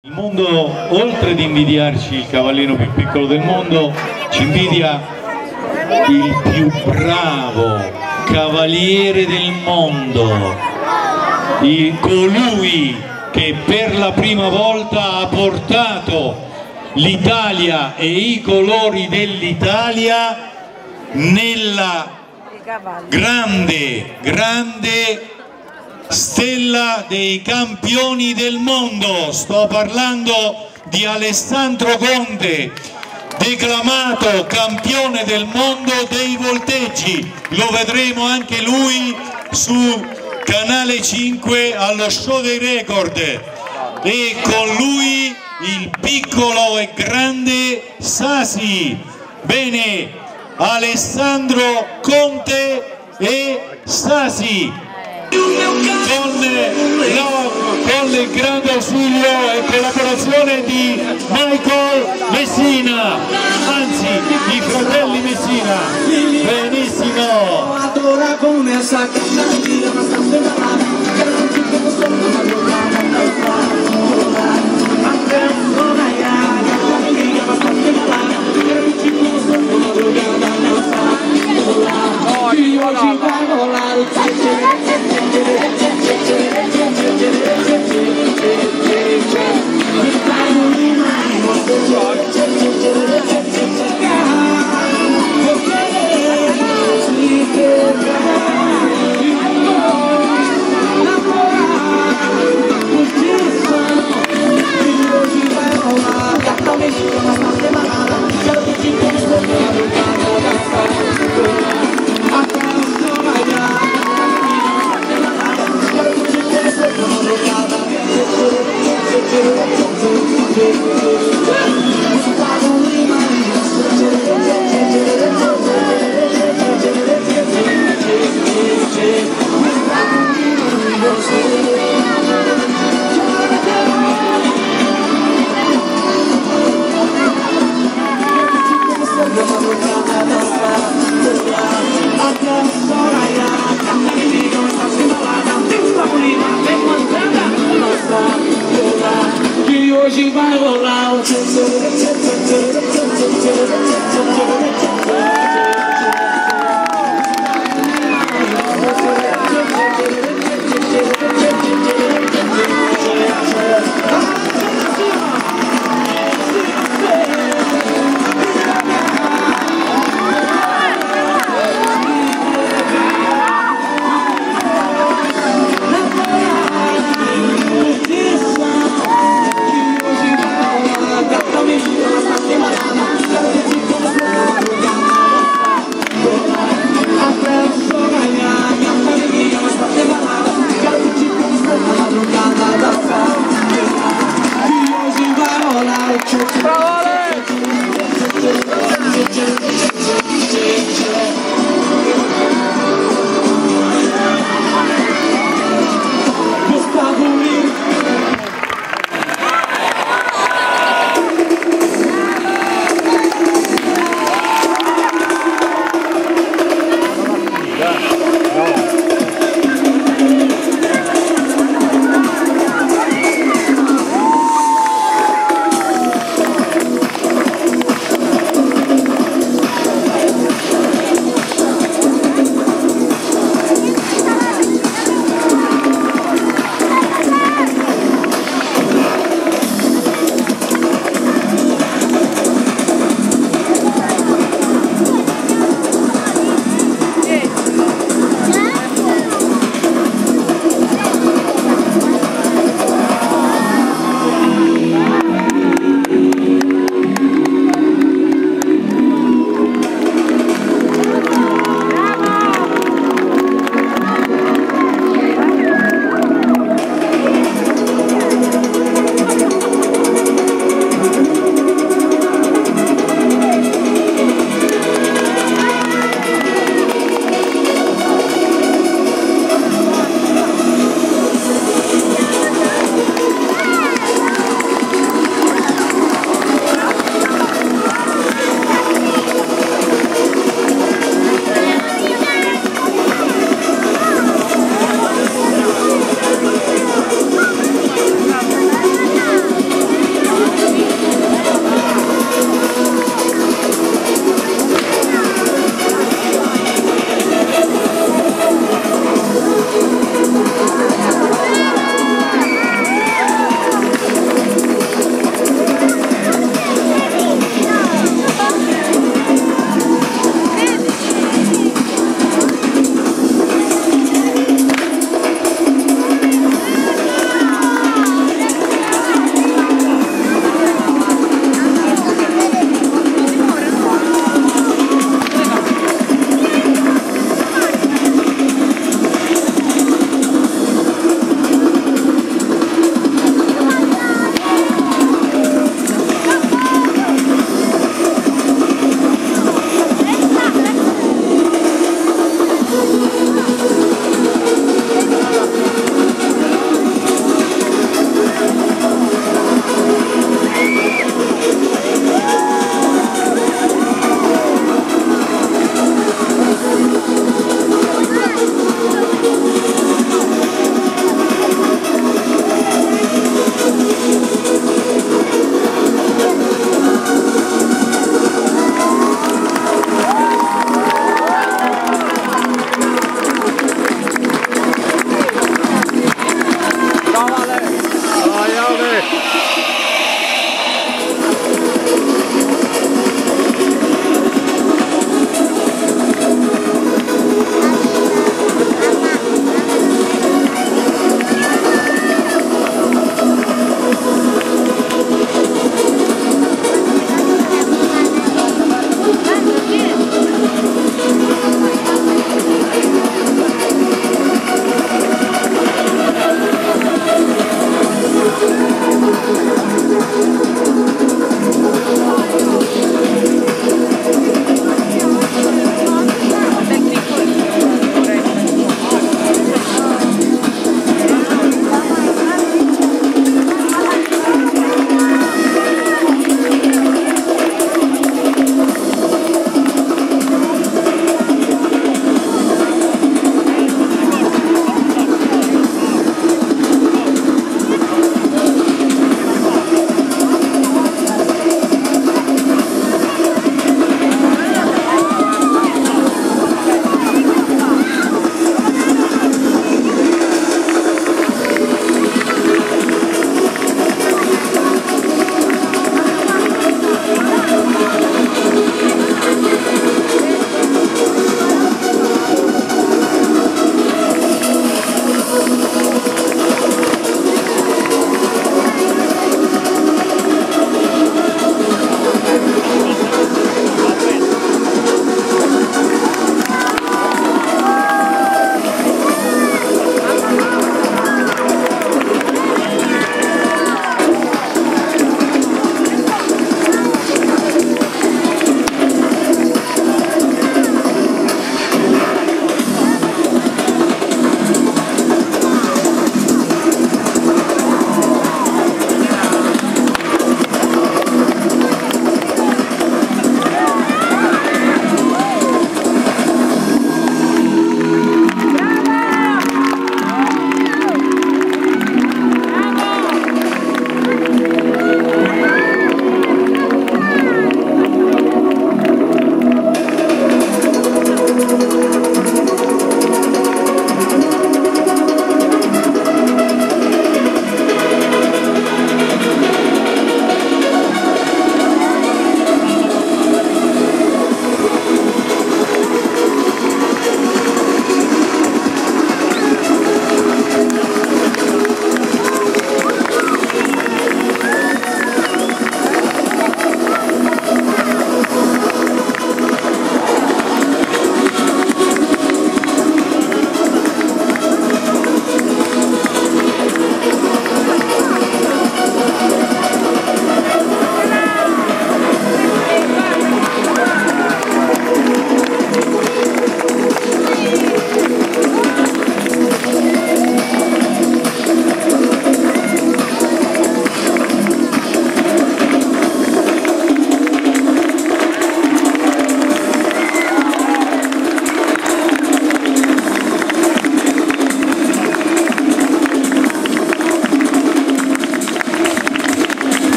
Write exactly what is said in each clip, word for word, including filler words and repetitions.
Il mondo, oltre ad invidiarci il cavallino più piccolo del mondo, ci invidia il più bravo cavaliere del mondo, il, colui che per la prima volta ha portato l'Italia e i colori dell'Italia nella grande, grande stella dei campioni del mondo. Sto parlando di Alessandro Conte, declamato campione del mondo dei volteggi. Lo vedremo anche lui su Canale cinque allo show dei record, e con lui il piccolo e grande Sasi. Bene, Alessandro Conte e Sasi. Con, no, con il grande ausilio e collaborazione di Michael Messina, anzi i fratelli Messina. Benissimo. Hoje vai rolar o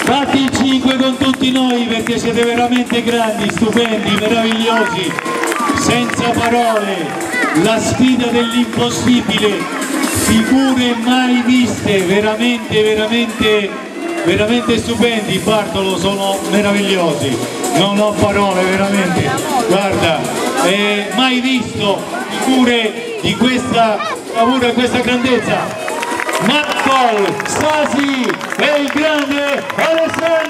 Fatti il cinque con tutti noi perché siete veramente grandi, stupendi, meravigliosi, senza parole. La sfida dell'impossibile, figure mai viste, veramente, veramente, veramente stupendi. Bartolo, sono meravigliosi, non ho parole, veramente. Guarda, eh, mai visto figure di questa bravura e questa grandezza. Marco, Stasi e il grande Alessandro!